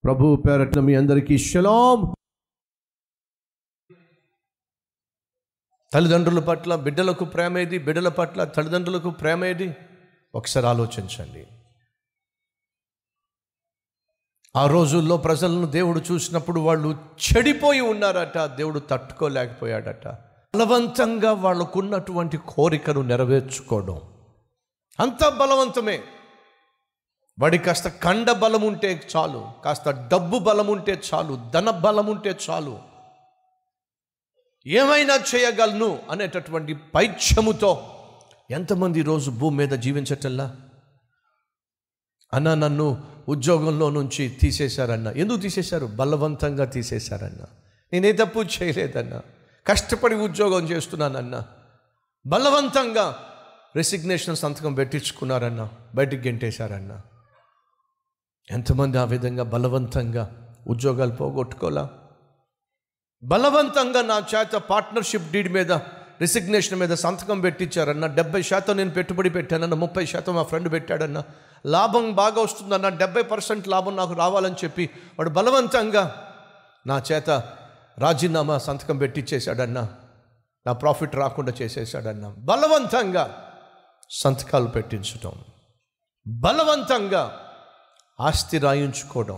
ప్రభు పేరట మీ అందరికీ షలాం. తల్లిదండ్రుల పట్ల బిడ్డలకు ప్రేమ ఏది, బిడ్డల పట్ల తల్లిదండ్రులకు ప్రేమ ఏది? ఒకసారి ఆలోచించండి. ఆ రోజుల్లో ప్రజలను దేవుడు చూసినప్పుడు వాళ్ళు చెడిపోయి ఉన్నారట. దేవుడు తట్టుకోలేకపోయాడట. బలవంతంగా వాళ్ళకున్నటువంటి కోరికను నెరవేర్చుకోవడం అంత బలవంతమే. వాడి కాస్త కండ బలం ఉంటే చాలు, కాస్త డబ్బు బలం ఉంటే చాలు, ధన బలం ఉంటే చాలు, ఏమైనా చేయగలను అనేటటువంటి పైత్యముతో ఎంతమంది ఈరోజు భూమి మీద జీవించటల్లా? అన్న, నన్ను ఉద్యోగంలో నుంచి తీసేశారన్న. ఎందుకు తీసేశారు? బలవంతంగా తీసేశారన్న. నేనే తప్పు చేయలేదన్న, కష్టపడి ఉద్యోగం చేస్తున్నానన్న. బలవంతంగా రెసిగ్నేషన్ సంతకం పెట్టించుకున్నారన్న, బయటికి గెంటేశారన్న. ఎంతమంది ఆ విధంగా బలవంతంగా ఉద్యోగాలు పోగొట్టుకోలా? బలవంతంగా నా చేత పార్ట్నర్షిప్ డీడ్ మీద, రెసిగ్నేషన్ మీద సంతకం పెట్టించారన్న. 70% నేను పెట్టుబడి పెట్టానన్న, 30% మా ఫ్రెండ్ పెట్టాడన్న. లాభం బాగా వస్తుందన్న, 70% లాభం నాకు రావాలని చెప్పి వాడు బలవంతంగా నా చేత రాజీనామా సంతకం పెట్టించేశాడన్న. నా ప్రాఫిట్ రాకుండా చేసేసాడన్న. బలవంతంగా సంతకాలు పెట్టించడం, బలవంతంగా ఆస్తి రాయించుకోవడం.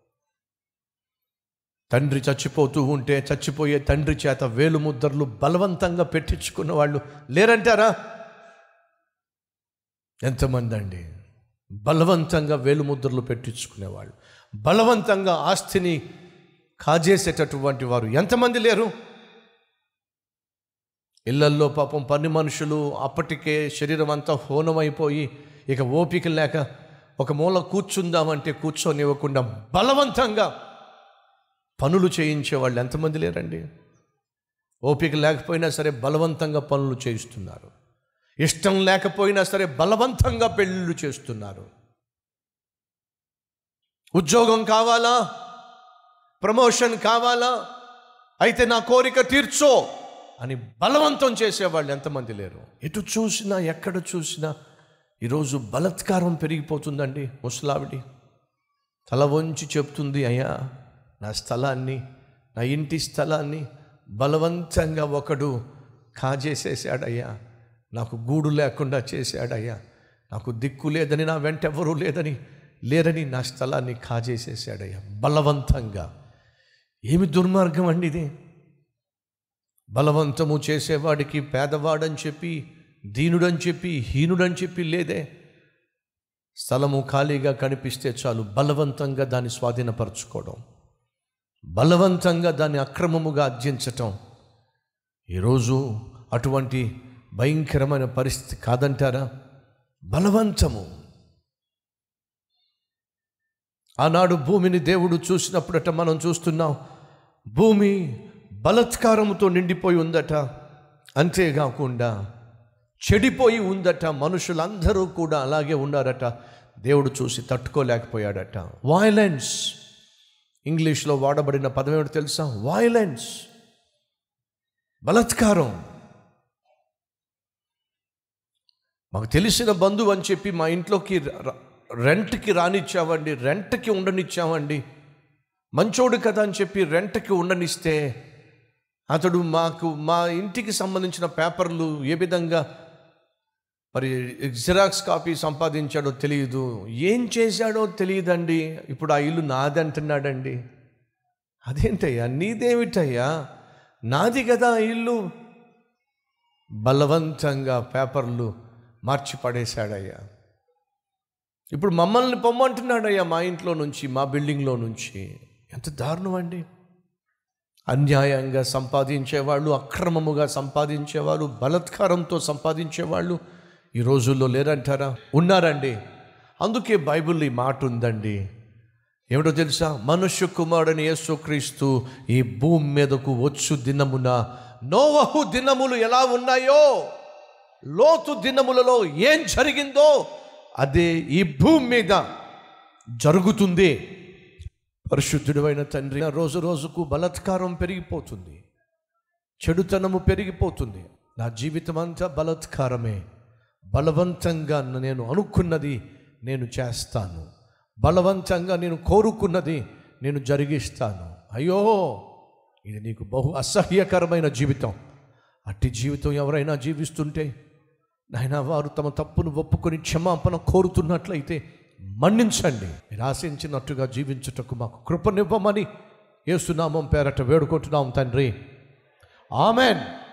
తండ్రి చచ్చిపోతూ ఉంటే చచ్చిపోయే తండ్రి చేత వేలు ముద్రలు బలవంతంగా పెట్టించుకున్న వాళ్ళు లేరంటారా? ఎంతమంది అండి బలవంతంగా వేలు ముద్రలు పెట్టించుకునేవాళ్ళు, బలవంతంగా ఆస్తిని కాజేసేటటువంటి వారు ఎంతమంది లేరు? ఇళ్లల్లో పాపం పని మనుషులు అప్పటికే శరీరం అంతా హోనమైపోయి ఇక ఓపిక లేక ఒక మూల కూర్చుందామంటే కూర్చొనివ్వకుండా బలవంతంగా పనులు చేయించే వాళ్ళు ఎంతమంది లేరండి? ఓపిక లేకపోయినా సరే బలవంతంగా పనులు చేయిస్తున్నారు. ఇష్టం లేకపోయినా సరే బలవంతంగా పెళ్ళిళ్ళు చేస్తున్నారు. ఉద్యోగం కావాలా, ప్రమోషన్ కావాలా, అయితే నా కోరిక తీర్చో అని బలవంతం చేసేవాళ్ళు ఎంతమంది లేరు? ఎటు చూసినా ఎక్కడ చూసినా ఈరోజు బలాత్కారం పెరిగిపోతుందండి. ముసలావిడి తల వంచి చెప్తుంది, అయ్యా నా స్థలాన్ని, నా ఇంటి స్థలాన్ని బలవంతంగా ఒకడు కాజేసేసాడయ్యా, నాకు గూడు లేకుండా చేశాడయ్యా, నాకు దిక్కు లేదని, నా వెంట ఎవరూ లేరని నా స్థలాన్ని కాజేసేసాడయ్యా బలవంతంగా. ఏమి దుర్మార్గం అండి ఇది! బలవంతము చేసేవాడికి పేదవాడని చెప్పి, దీనుడని చెప్పి, హీనుడని చెప్పి లేదే. స్థలము ఖాళీగా కనిపిస్తే చాలు బలవంతంగా దాన్ని స్వాధీనపరచుకోవడం, బలవంతంగా దాన్ని అక్రమముగా ఆర్జించటం. ఈరోజు అటువంటి భయంకరమైన పరిస్థితి కాదంటారా? బలవంతము. ఆనాడు భూమిని దేవుడు చూసినప్పుడట మనం చూస్తున్నాం, భూమి బలాత్కారముతో నిండిపోయి ఉందట. అంతేకాకుండా చెడిపోయి ఉందట. మనుషులందరూ కూడా అలాగే ఉన్నారట. దేవుడు చూసి తట్టుకోలేకపోయాడట. వయలెన్స్, ఇంగ్లీష్లో వాడబడిన పదం ఏమిటో తెలుసా? వయలెన్స్, బలాత్కారం. మాకు తెలిసిన బంధువు అని చెప్పి మా ఇంట్లోకి రెంట్కి రానిచ్చామండి, రెంట్కి ఉండనిచ్చామండి. మంచోడు కదా అని చెప్పి రెంట్కి ఉండనిస్తే అతడు మా ఇంటికి సంబంధించిన పేపర్లు ఏ విధంగా మరి జిరాక్స్ కాపీ సంపాదించాడో తెలియదు, ఏం చేశాడో తెలియదండి. ఇప్పుడు ఆ ఇల్లు నాది అంటున్నాడండి. అదేంటయ్యా, నీదేమిటయ్యా, నాది కదా ఆ ఇల్లు. బలవంతంగా పేపర్లు మార్చి పడేశాడయ్యా. ఇప్పుడు మమ్మల్ని పొమ్మంటున్నాడయ్యా మా ఇంట్లో నుంచి, మా బిల్డింగ్లో నుంచి. ఎంత దారుణం అండి! అన్యాయంగా సంపాదించేవాళ్ళు, అక్రమముగా సంపాదించేవాళ్ళు, బలాత్కారంతో సంపాదించేవాళ్ళు ఈ రోజుల్లో లేరంటారా? ఉన్నారండి. అందుకే బైబిల్లో ఈ మాట ఉందండి. ఏమిటో తెలుసా? మనుష్య కుమారుడైన యేసుక్రీస్తు ఈ భూమి మీదకు వచ్చు దినమున నోవహు దినములు ఎలా ఉన్నాయో, లోతు దినములలో ఏం జరిగిందో అదే ఈ భూమి మీద జరుగుతుంది. పరిశుద్ధుడైన తండ్రి, రోజు రోజుకు బలాత్కారం పెరిగిపోతుంది, చెడుతనము పెరిగిపోతుంది. నా జీవితం అంతా బలాత్కారమే. బలవంతంగా నేను అనుకున్నది నేను చేస్తాను, బలవంతంగా నేను కోరుకున్నది నేను జరిగిస్తాను. అయ్యో, ఇది నీకు బహు అసహ్యకరమైన జీవితం. అట్టి జీవితం ఎవరైనా జీవిస్తుంటే నాయన వారు తమ తప్పును ఒప్పుకొని క్షమాపణ కోరుతున్నట్లయితే మన్నించండి. మీరు ఆశించినట్టుగా జీవించుటకు మాకు కృపనివ్వమని యేసు నామం పేరట వేడుకుంటున్నాం తండ్రి. ఆమెన్.